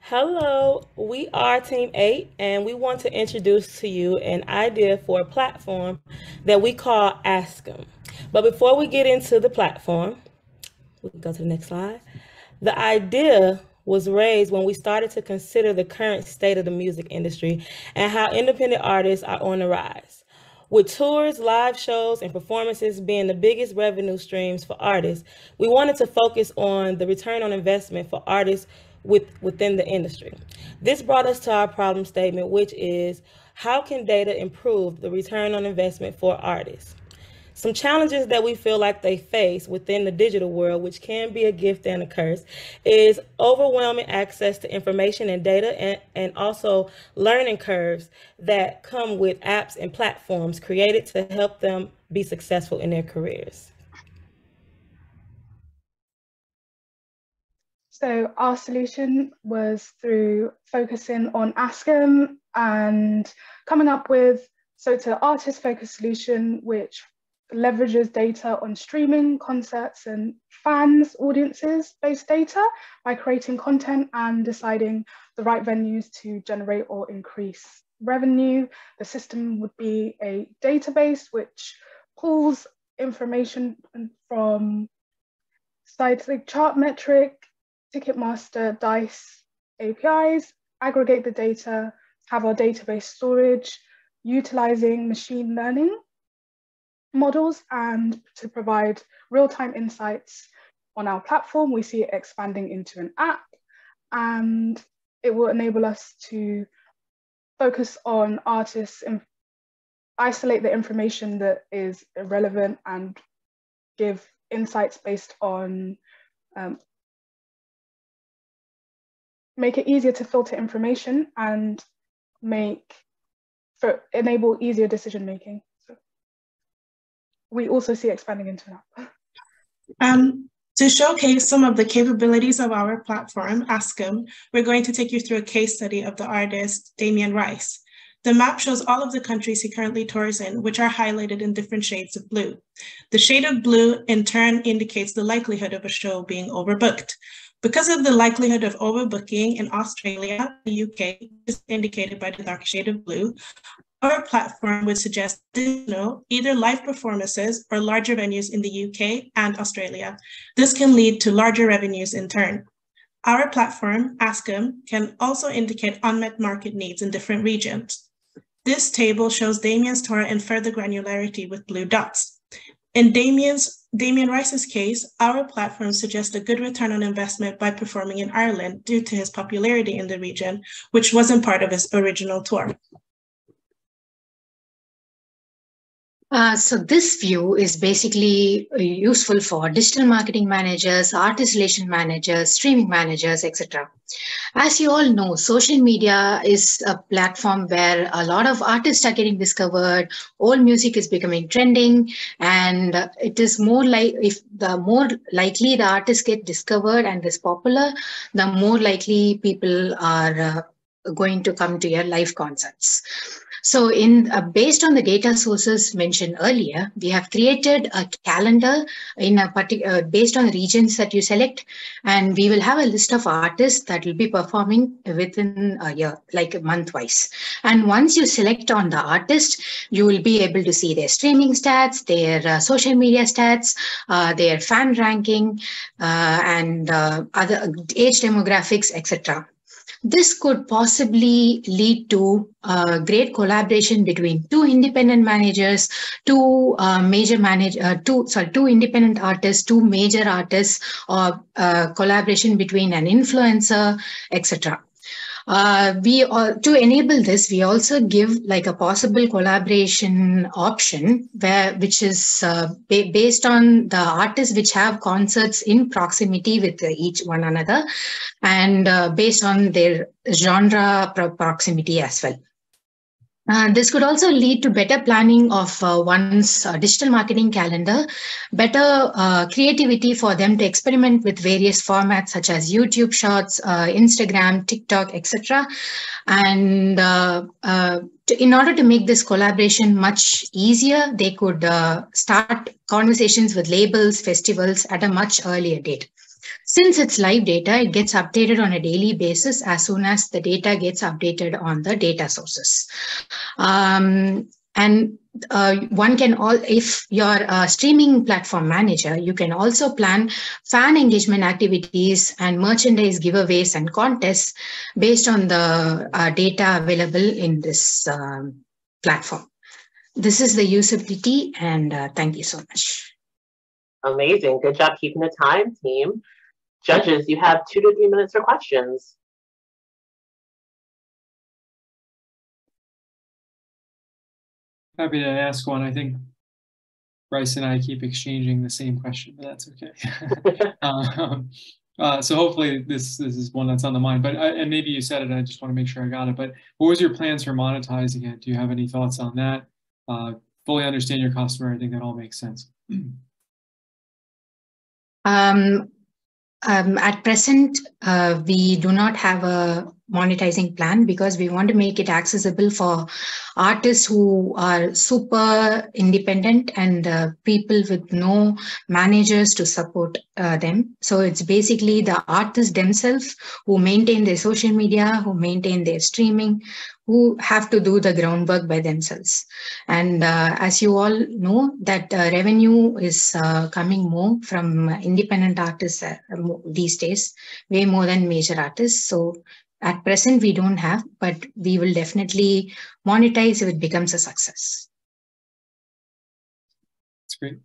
Hello, we are Team 8, and we want to introduce to you an idea for a platform that we call ASCM. But before we get into the platform, we can go to the next slide. The idea was raised when we started to consider the current state of the music industry and how independent artists are on the rise. With tours, live shows, and performances being the biggest revenue streams for artists, we wanted to focus on the return on investment for artists within the industry. This brought us to our problem statement, which is how can data improve the return on investment for artists? Some challenges that we feel like they face within the digital world, which can be a gift and a curse, is overwhelming access to information and data, and also learning curves that come with apps and platforms created to help them be successful in their careers. So our solution was through focusing on ASCM and coming up with, so it's an artist-focused solution which leverages data on streaming, concerts, and fans, audiences-based data by creating content and deciding the right venues to generate or increase revenue. The system would be a database which pulls information from sites like Chartmetric, Ticketmaster, Dice APIs, aggregate the data, have our database storage, utilizing machine learning models, and to provide real-time insights on our platform. We see it expanding into an app, and it will enable us to focus on artists and isolate the information that is irrelevant and give insights based on make it easier to filter information and enable easier decision making. So we also see expanding into that. To showcase some of the capabilities of our platform, ASCM, we're going to take you through a case study of the artist Damien Rice. The map shows all of the countries he currently tours in, which are highlighted in different shades of blue. The shade of blue, in turn, indicates the likelihood of a show being overbooked. Because of the likelihood of overbooking in Australia, the UK, is indicated by the dark shade of blue, our platform would suggest either live performances or larger venues in the UK and Australia. This can lead to larger revenues in turn. Our platform, ASCM, can also indicate unmet market needs in different regions. This table shows Damien's tour in further granularity with blue dots. In Damien Rice's case, our platform suggests a good return on investment by performing in Ireland due to his popularity in the region, which wasn't part of his original tour. So this view is basically useful for digital marketing managers, artist relation managers, streaming managers, etc. As you all know, social media is a platform where a lot of artists are getting discovered, old music is becoming trending, and it is more like if the more likely the artists get discovered and is popular, the more likely people are going to come to your live concerts. So based on the data sources mentioned earlier, we have created a calendar in a particular based on the regions that you select, and we will have a list of artists that will be performing within a year, like month-wise. And once you select on the artist, you will be able to see their streaming stats, their social media stats, their fan ranking, and other age demographics, etc. This could possibly lead to great collaboration between two independent managers, two independent artists, two major artists, or collaboration between an influencer, etc. To enable this, we also give like a possible collaboration option which is based on the artists which have concerts in proximity with each one another, and based on their genre proximity as well. This could also lead to better planning of one's digital marketing calendar, better creativity for them to experiment with various formats such as YouTube Shorts, Instagram, TikTok, etc. And in order to make this collaboration much easier, they could start conversations with labels, festivals at a much earlier date. Since it's live data, it gets updated on a daily basis as soon as the data gets updated on the data sources. And one can if you're a streaming platform manager, you can also plan fan engagement activities and merchandise giveaways and contests based on the data available in this platform. This is the usability, and thank you so much. Amazing. Good job keeping the time, team. Judges, you have 2 to 3 minutes for questions. Happy to ask one. I think Bryce and I keep exchanging the same question, but that's okay. So hopefully this is one that's on the mind. But and maybe you said it, and I just want to make sure I got it. But what was your plans for monetizing it? Do you have any thoughts on that? Fully understand your customer. I think that all makes sense. At present, we do not have a monetizing plan because we want to make it accessible for artists who are super independent and people with no managers to support them. So it's basically the artists themselves who maintain their social media, who maintain their streaming, who have to do the groundwork by themselves. And as you all know, that revenue is coming more from independent artists these days, way more than major artists. So at present, we don't have, but we will definitely monetize if it becomes a success. That's great.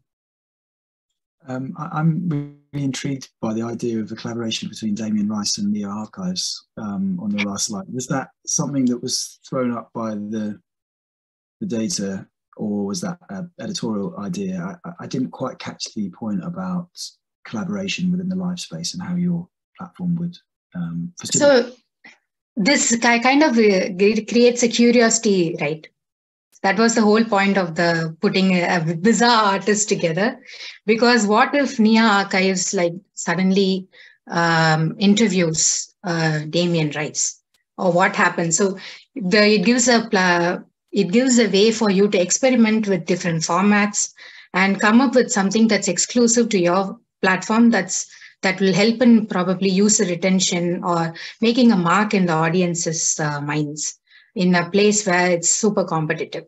I'm really intrigued by the idea of the collaboration between Damien Rice and Nia Archives on the last slide. Was that something that was thrown up by the data, or was that an editorial idea? I didn't quite catch the point about collaboration within the live space and how your platform would facilitate. So this kind of creates a curiosity, right? That was the whole point of the putting a bizarre artist together, because what if Nia Archives like suddenly interviews Damien Rice, or what happens? So it gives a way for you to experiment with different formats and come up with something that's exclusive to your platform that will help in probably user retention or making a mark in the audience's minds in a place where it's super competitive.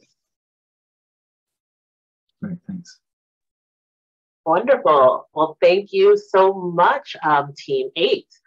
Great, thanks. Wonderful. Well, thank you so much, Team 8.